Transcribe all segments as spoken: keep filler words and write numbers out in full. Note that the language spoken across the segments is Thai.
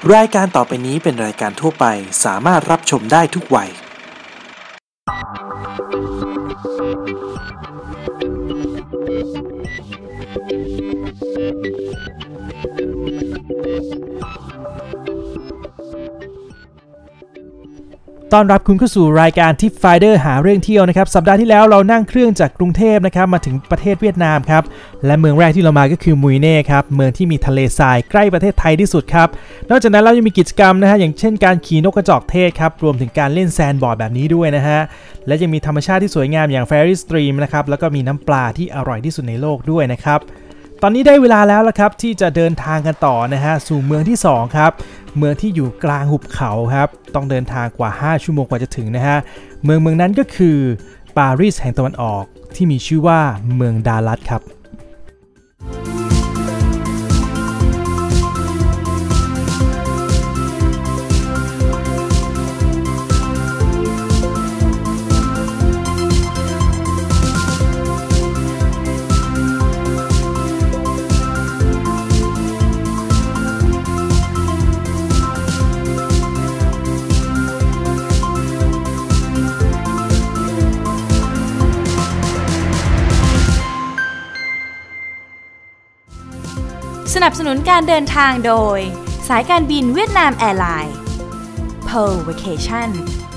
รายการต่อไปนี้เป็นรายการทั่วไปสามารถรับชมได้ทุกวัยต้อนรับคุณเข้าสู่รายการทิปไฟเดอร์หาเรื่องเที่ยวนะครับสัปดาห์ที่แล้วเรานั่งเครื่องจากกรุงเทพนะครับมาถึงประเทศเวียดนามครับและเมืองแรกที่เรามาก็คือมุยเน่ครับเมืองที่มีทะเลทรายใกล้ประเทศไทยที่สุดครับนอกจากนั้นเรายังมีกิจกรรมนะฮะอย่างเช่นการขี่นกกระจอกเทศครับรวมถึงการเล่นแซนด์บอร์ดแบบนี้ด้วยนะฮะและยังมีธรรมชาติที่สวยงามอย่างเฟรรี่สตรีมนะครับแล้วก็มีน้ำปลาที่อร่อยที่สุดในโลกด้วยนะครับตอนนี้ได้เวลาแล้วละครับที่จะเดินทางกันต่อนะฮะสู่เมืองที่สองครับเมืองที่อยู่กลางหุบเขาครับต้องเดินทางกว่าห้าชั่วโมงกว่าจะถึงนะฮะเมืองเมืองนั้นก็คือปารีสแห่งตะวันออกที่มีชื่อว่าเมืองดาลัดครับสนับสนุนการเดินทางโดยสายการบินเวียดนามแอร์ไลน์ Pearl Vacation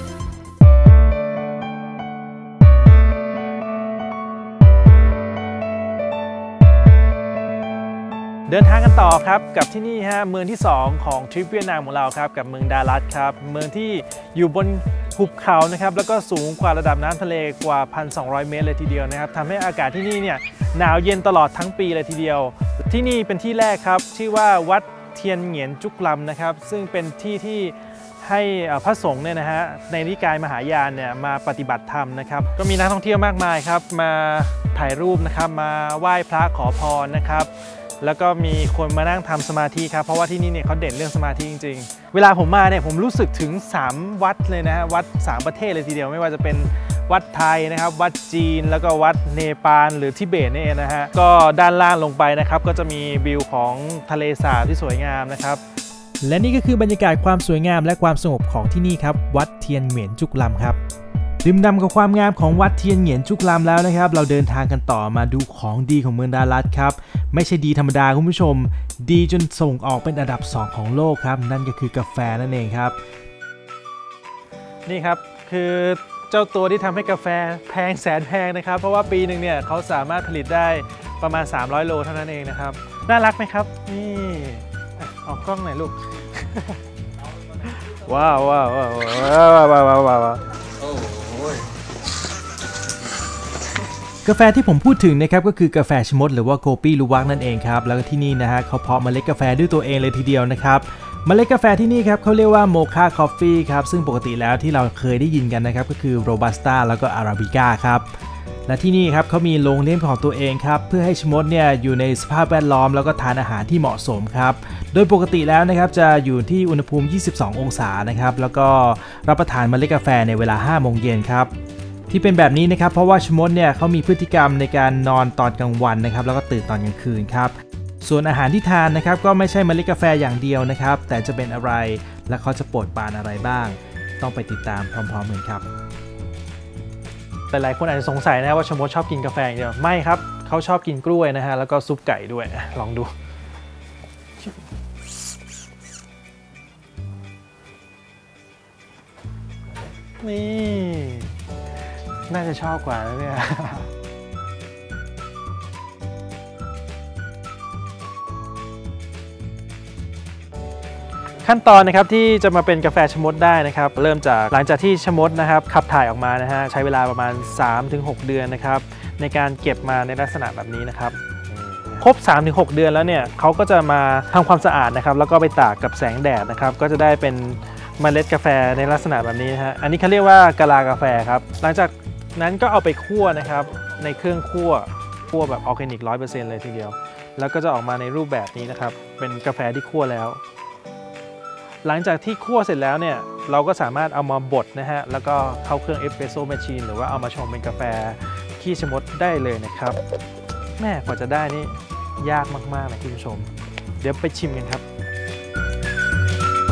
เดินทางกันต่อครับกับที่นี่ฮะเมืองที่สองของทริปเวียดนามของเราครับกับเมืองดาลัดครับเมืองที่อยู่บนหุบเขานะครับแล้วก็สูงกว่าระดับน้ำทะเลกว่า หนึ่งพันสองร้อย เมตรเลยทีเดียวนะครับทำให้อากาศที่นี่เนี่ยหนาวเย็นตลอดทั้งปีเลยทีเดียวที่นี่เป็นที่แรกครับชื่อว่าวัดเทียนเหงียนจุกลำนะครับซึ่งเป็นที่ที่ให้พระสงฆ์เนี่ยนะฮะในนิกายมหายานเนี่ยมาปฏิบัติธรรมนะครับก็มีนักท่องเที่ยวมากมายครับมาถ่ายรูปนะครับมาไหว้พระขอพรนะครับแล้วก็มีคนมานั่งทำสมาธิครับเพราะว่าที่นี่เนี่ยเขาเด่นเรื่องสมาธิจริงๆเวลาผมมาเนี่ยผมรู้สึกถึงสามวัดเลยนะฮะวัดสามประเทศเลยทีเดียวไม่ว่าจะเป็นวัดไทยนะครับวัดจีนแล้วก็วัดเนปาลหรือทิเบตนี่เองนะฮะก็ด้านล่างลงไปนะครับก็จะมีวิวของทะเลสาบที่สวยงามนะครับและนี่ก็คือบรรยากาศความสวยงามและความสงบของที่นี่ครับวัดเทียนเหงียนจุกลำครับดื่มด่ำกับความงามของวัดเทียนเหงียนจุกลำแล้วนะครับเราเดินทางกันต่อมาดูของดีของเมืองดาลัดครับไม่ใช่ดีธรรมดาคุณผู้ชมดีจนส่งออกเป็นอันดับสองของโลกครับนั่นก็คือกาแฟนั่นเองครับนี่ครับคือเจ้าตัวที่ทำให้กาแฟแพงแสนแพงนะครับเพราะว่าปีหนึ่งเนี่ยเขาสามารถผลิตได้ประมาณสามร้อยโลเท่านั้นเองนะครับน่ารักไหมครับนี่ออกกล้องหน่อยลูก ว้าวว้าวว้าวว้าวว้าวว้าวว้าวกาแฟที่ผมพูดถึงนะครับก็คือกาแฟชมดหรือว่าโกปี้ลูวักนั่นเองครับแล้วก็ที่นี่นะฮะเขาเพาะเมล็ดกาแฟด้วยตัวเองเลยทีเดียวนะครับเมล็ดกาแฟที่นี่ครับเขาเรียกว่าโมคาคอฟฟี่ครับซึ่งปกติแล้วที่เราเคยได้ยินกันนะครับก็คือโรบัสต้าแล้วก็อาราบิก้าครับและที่นี่ครับเขามีโรงเลี้ยงของตัวเองครับเพื่อให้ชมดเนี่ยอยู่ในสภาพแวดล้อมแล้วก็ทานอาหารที่เหมาะสมครับโดยปกติแล้วนะครับจะอยู่ที่อุณหภูมิยี่สิบสององศานะครับแล้วก็รับประทานเมล็ดกาแฟในเวลาห้าโมงเย็นครับที่เป็นแบบนี้นะครับเพราะว่าชมดเนี่ยเขามีพฤติกรรมในการนอนตอนกลางวันนะครับแล้วก็ตื่นตอนกลางคืนครับส่วนอาหารที่ทานนะครับก็ไม่ใช่เมล็ดกาแฟอย่างเดียวนะครับแต่จะเป็นอะไรและเขาจะโปรดปรานอะไรบ้างต้องไปติดตามพร้อมๆกันครับหลายๆคนอาจจะสงสัยนะว่าชมดชอบกินกาแฟอย่างเดียวไม่ครับเขาชอบกินกล้วยนะฮะแล้วก็ซุปไก่ด้วยลองดูนี่น่าจะชอบกว่าแล้วเนี่ยขั้นตอนนะครับที่จะมาเป็นกาแฟชมดได้นะครับเริ่มจากหลังจากที่ชมดนะครับขับถ่ายออกมานะฮะใช้เวลาประมาณ สามถึงหก เดือนนะครับในการเก็บมาในลักษณะแบบนี้นะครับครบ สามถึงหก เดือนแล้วเนี่ยเขาก็จะมาทำความสะอาดนะครับแล้วก็ไปตากกับแสงแดดนะครับก็จะได้เป็นเมล็ดกาแฟในลักษณะแบบนี้นะฮะอันนี้เขาเรียกว่ากะลากาแฟครับหลังจากนั้นก็เอาไปคั่วนะครับในเครื่องคั่วคั่วแบบออร์แกนิก ร้อยเปอร์เซ็นต์ เลยทีเดียวแล้วก็จะออกมาในรูปแบบนี้นะครับเป็นกาแฟที่คั่วแล้วหลังจากที่คั่วเสร็จแล้วเนี่ยเราก็สามารถเอามาบดนะฮะแล้วก็เข้าเครื่องเอสเปรสโซ่แมชชีนหรือว่าเอามาชงเป็นกาแฟขี้ชะมดได้เลยนะครับแม่กว่าจะได้นี่ยากมากๆนะคุณผู้ชมเดี๋ยวไปชิมกันครับ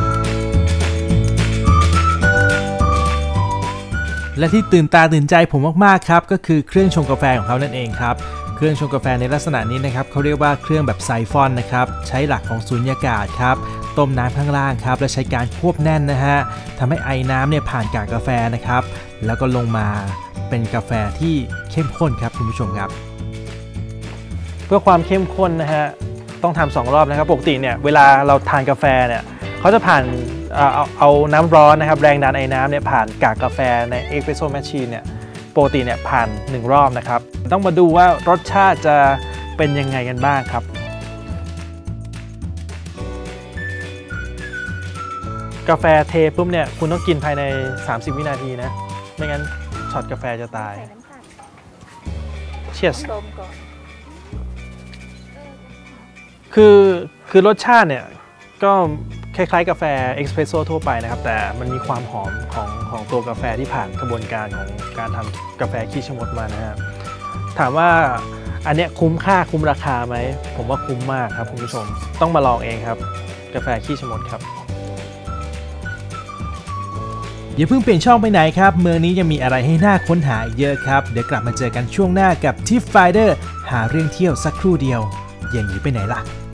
และที่ตื่นตาตื่นใจผมมากๆครับก็คือเครื่องชงกาแฟของเขานั่นเองครับเครื่องชงกาแฟในลักษณะนี้นะครับเขาเรียกว่าเครื่องแบบไซฟอนนะครับใช้หลักของสุญญากาศครับต้มน้ำข้างล่างครับและใช้การควบแน่นนะฮะทำให้ไอน้ำเนี่ยผ่านกากกาแฟนะครับแล้วก็ลงมาเป็นกาแฟที่เข้มข้นครับคุณผู้ชมครับเพื่อความเข้มข้นนะฮะต้องทำสองรอบนะครับปกติเนี่ยเวลาเราทานกาแฟเนี่ยเขาจะผ่านเอาเอาน้ำร้อนนะครับแรงดันไอ้น้ำเนี่ยผ่านกากกาแฟในเอสเปรสโซ่แมชชีนเนี่ยปกติเนี่ยผ่านหนึ่งรอบนะครับต้องมาดูว่ารสชาติจะเป็นยังไงกันบ้างครับกาแฟเทปุ๊บเนี่ยคุณต้องกินภายในสามสิบวินาทีนะไม่งั้นช็อตกาแฟจะตายเชียร์คือคือรสชาติเนี่ยก็คล้ายๆกาแฟเอสเปรสโซ่ทั่วไปนะครับแต่มันมีความหอมของของตัวกาแฟที่ผ่านกระบวนการของการทำกาแฟขี้ชะมดมานะครับถามว่าอันเนี้ยคุ้มค่าคุ้มราคาไหมผมว่าคุ้มมากครับคุณผู้ชมต้องมาลองเองครับกาแฟขี้ชะมดครับอย่าเพิ่งเปลี่ยนช่องไปไหนครับเมืองนี้ยังมีอะไรให้น่าค้นหาอีกเยอะครับเดี๋ยวกลับมาเจอกันช่วงหน้ากับ Tip Finder หาเรื่องเที่ยวสักครู่เดียวอย่าหนีไปไหนล่ะ